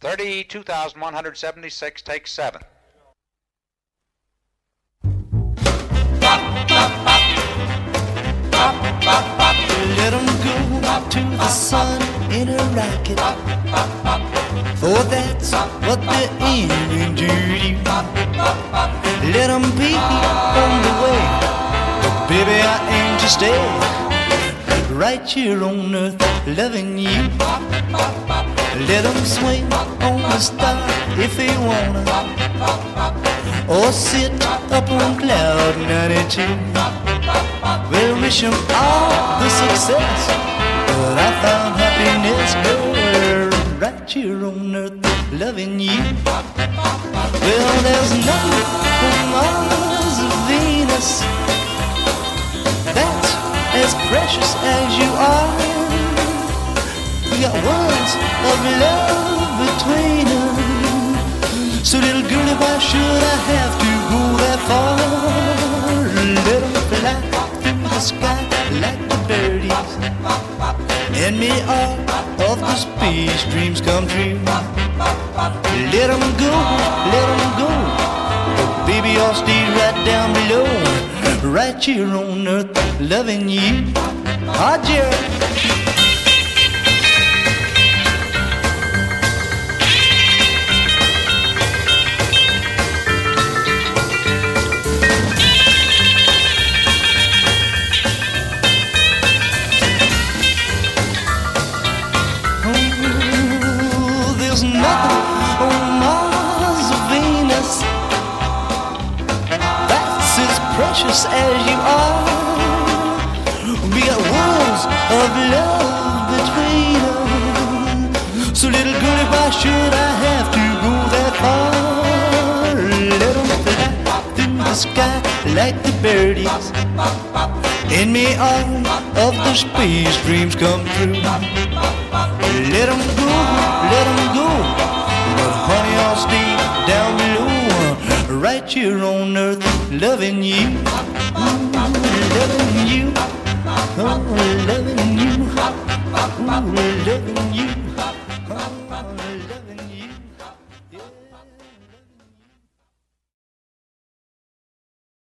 32,176, take 7. Let 'em go to the sun in a rocket, for that's what they're aiming to do. Let 'em be on the way, but baby I aim to stay right here on earth, loving you. Let 'em swing on the star if they wanna, or sit up on cloud 92. We'll wish 'em all the success, but I found happiness, girl, right here on earth, loving you. Well, there's nothing on Mars or Venus that's as precious as you are. We got worlds of love between us, so little girlie, why should I have to go that far? Let 'em fly through the sky like the birdies, and may all of the space dreams come true. Let 'em go, but baby I'll stay right down below, right here on earth, loving you. Ah, Jerry. There's nothing on Mars or Venus that's as precious as you are. We got worlds of love between us, so little girlie, why should I have to go that far? Let 'em fly through the sky like the birdies, and may all of the space dreams come true. Let 'em go, but honey I'll stay down below, right here on earth, loving you, loving you, oh, loving you, ooh, loving you.